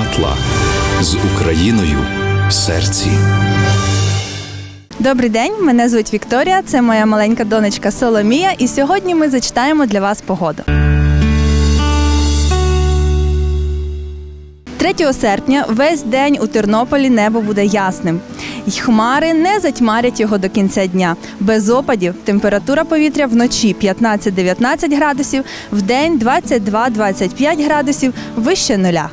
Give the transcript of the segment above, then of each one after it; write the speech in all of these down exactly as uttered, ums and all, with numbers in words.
Матла з Україною в серці. Добрий день, мене звуть Вікторія, це моя маленька донечка Соломія, і сьогодні ми зачитаємо для вас погоду. третього серпня весь день у Тернополі небо буде ясним. й Хмари не затьмарять його до кінця дня. Без опадів, температура повітря вночі п'ятнадцять-дев'ятнадцять градусів, вдень двадцять два - двадцять п'ять градусів, вище нуля.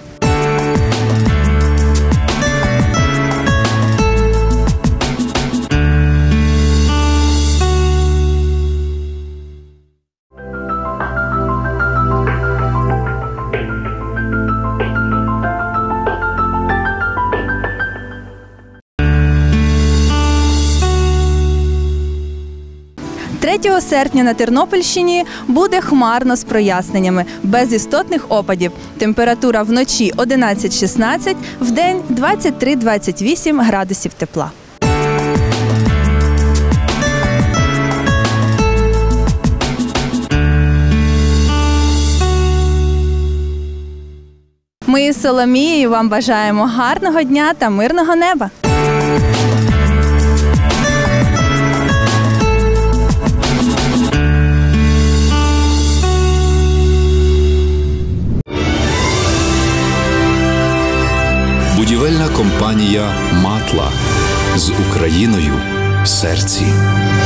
третього серпня на Тернопільщині буде хмарно з проясненнями, без істотних опадів. Температура вночі одинадцять - шістнадцять, вдень двадцять три - двадцять вісім градусів тепла. Ми із Соломією вам бажаємо гарного дня та мирного неба! Будівельна компанія «Матла» з Україною в серці.